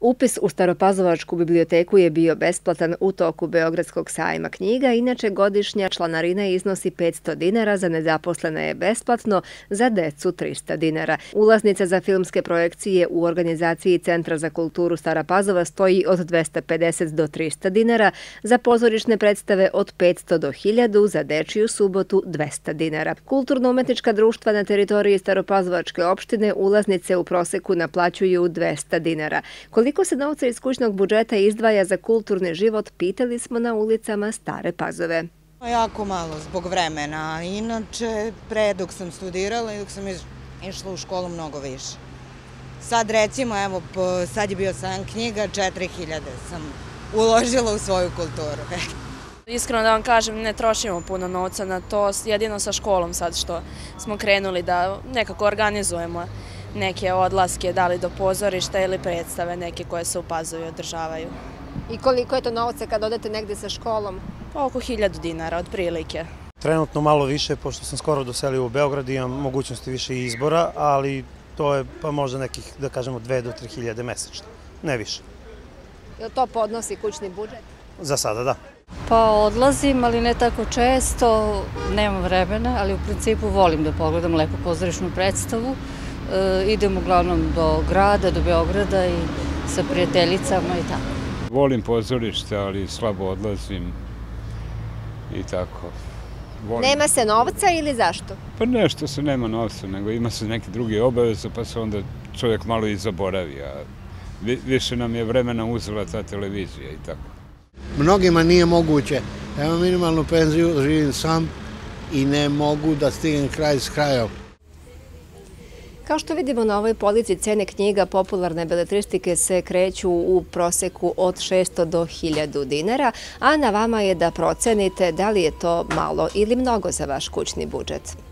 Upis u Staropazovačku biblioteku je bio besplatan u toku Beogradskog sajma knjiga, inače godišnja članarina iznosi 500 dinara, za nezaposlene je besplatno, za decu 300 dinara. Ulaznica za filmske projekcije u organizaciji Centra za kulturu Stara Pazova stoji od 250 do 300 dinara, za pozorišne predstave od 500 do 1000, za dečiju subotu 200 dinara. Kulturno-umetnička društva na teritoriji Staropazovačke opštine ulaznice u proseku naplaćuju 200 dinara. Koliko se novca iz kućnog budžeta izdvaja za kulturni život, pitali smo na ulicama Stare Pazove. Jako malo zbog vremena, inače pre dok sam studirala i dok sam išla u školu mnogo više. Sad recimo, evo, sad je bio sajam knjiga, 4000 sam uložila u svoju kulturu. Iskreno da vam kažem, ne trošimo puno novca na to, jedino sa školom sad što smo krenuli da nekako organizujemo neke odlaske, da li do pozorišta ili predstave neke koje se u Pazovi održavaju. I koliko je to novca kad odete negde sa školom? Oko 1000 dinara, otprilike. Trenutno malo više, pošto sam skoro doselio u Beograd i imam mogućnosti više izbora, ali to je pa možda nekih, da kažemo, 2 do 3000 mesečno, ne više. Je li to podnosi kućni budžet? Za sada, da. Pa odlazim, ali ne tako često, nemam vremena, ali u principu volim da pogledam lepu pozorišnu predstavu. Idem uglavnom do grada, do Beograda i sa prijateljicama i tako. Volim pozorište, ali slabo odlazim i tako. Nema se novca ili zašto? Pa nešto se nema novca, nego ima se neke druge obaveze, pa se onda čovjek malo i zaboravi, a više nam je vremena uzela ta televizija i tako. Mnogima nije moguće. Ja imam minimalnu penziju, živim sam i ne mogu da stignem kraj s krajem. Kao što vidimo na ovoj polici, cene knjiga popularne beletristike se kreću u proseku od 600 do 1000 dinara, a na vama je da procenite da li je to malo ili mnogo za vaš kućni budžet.